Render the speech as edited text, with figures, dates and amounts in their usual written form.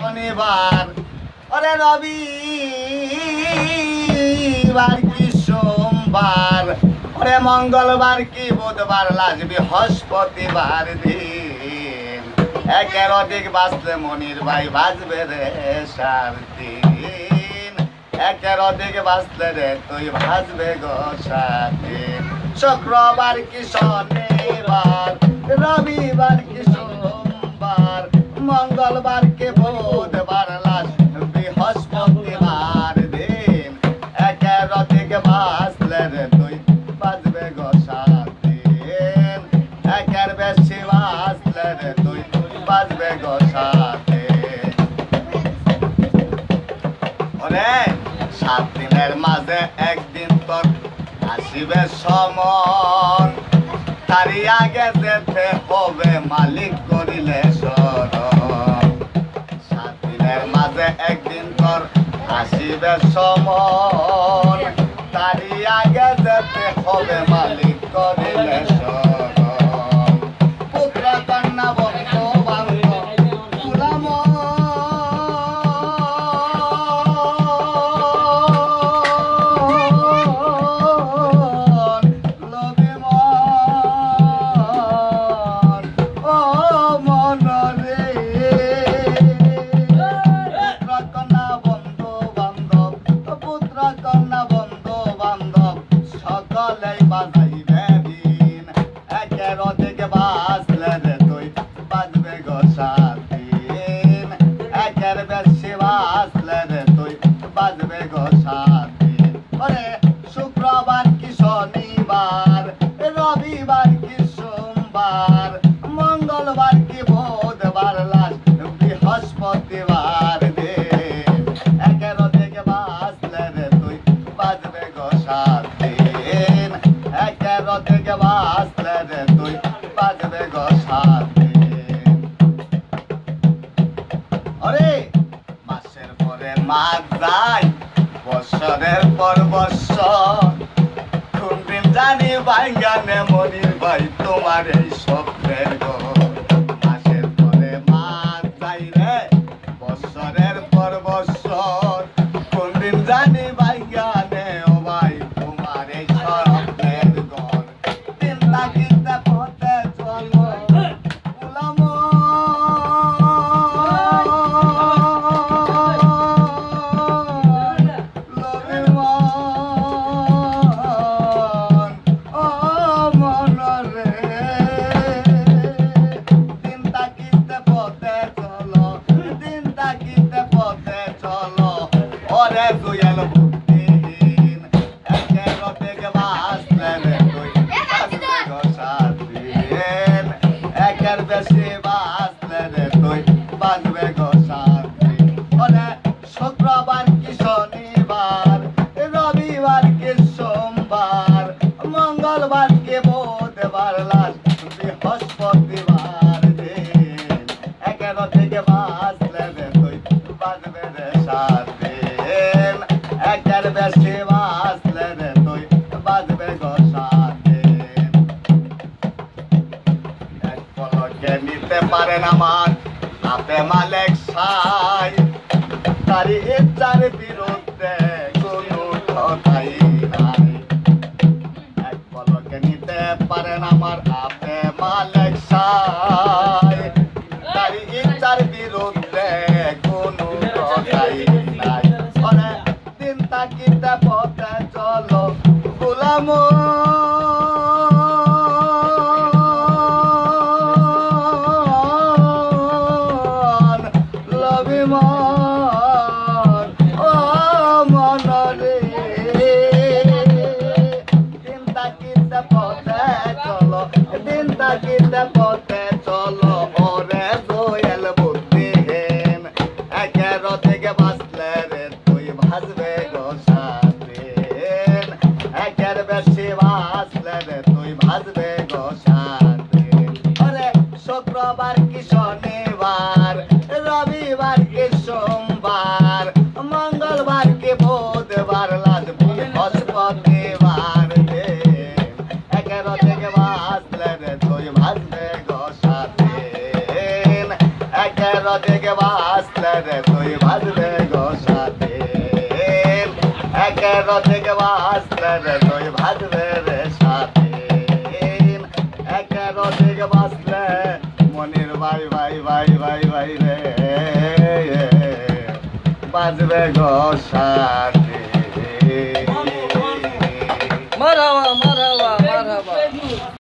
শনিবার ওরে রবিবার কি সোমবার ওরে মঙ্গলবার কি বুধবার লাজ বৃহস্পতিবার দিন একের অধিক বাঁচলে মনির ভাই বাজবে রে সার দিন একের অধিক বাঁচলে রে তুই ভাজবে গো সার দিন শুক্রবার কি শনিবার রবিবার কি সোমবার মঙ্গলবার কে বুধবার লাজ বৃহস্পতিবার দিন একের অধিক বাঁচলে রে তুই বাজবে গো সাত দিন একের বেশি বাঁচলে রে তুই বাজবে গো সাত দিন ওরে 7 দিনের মাঝে একদিন তোর আসিবে সমন তারি আগে যেতে হবে মালিক করিলে শরণ 7 দিনের মাঝে একদিন তোর আসিবে সমন তারি আগে যেতে হবে মালিক করিলে শরণ পুত্র কন্যা বন্ধু বান্ধব গুলাম শুক্রবার কি শনিবার রবিবার কি সোমবার মঙ্গলবার কি বুধবার লাজ বৃহস্পতিবার দিন একের থেকে বাঁচলে রে তুই বাজবে গো সাত দিন একের থেকে বাঁচলে রে তুই বাজবে গো সাত দিন ওরে মাসের পরে মাস যায় বছরের পর বছর কোন দিন জানি ভাঙ্গানে মনির ভাই তোমার এই স্বপ্নের ঘর মাসের পরে মাস যাই রে বছরের পর বছর কোন দিন জানি ভাঙ্গানে ও ভাই তোমার এই স্বপ্নের ঘর দিন লাগিতে পথে চলো গুলাম শুক্রবার কি শনিবার রবিবার কি সোমবার মঙ্গলবার কি বুধবার লাজ বৃহস্পতিবার দিন একের থেকে বাঁচলে রে তুই বাজবে রে সাত দিন একের বেশি বাঁচলে রে তুই বাজবে গো সাত দিন এক পলকে নিতে পারে না মান আপে মালিক সাই তারি ইচ্ছার বিরুদ্ধে কোনো কথাই নাই এক পলকে নিতে পারেন আমার আপে মালিক সাই তারি ইচ্ছার বিরুদ্ধে কোনো কথাই নাই ওরে দিন তাকিতে পথে চলো গুলাম পথে চলো ওরে জোয়েল বুদ্ধিহীন একের থেকে বাঁচলে রে তুই ভাজবে গো সাত দিন একের বেশি বাঁচলে রে তুই ভাজবে গো সাত দিন ওরে শুক্রবার কি শনিবার রবিবার কি সোমবার মঙ্গলবার কি বুধবার লাজ বৃহস্পতিবার দিন একের থেকে বাঁচলে রে তুই ভাজবে গো সাত দিন একের থেকে বাঁচলে বাঁচলে রে তুই বাজবে গো স্বাধীন একের থেকে বাঁচলে রে তুই বাজবে রে স্বাধীন একের থেকে বাঁচলে মনির ভাই ভাই ভাই ভাই ভাই রে বাজবে গো স্বাধীন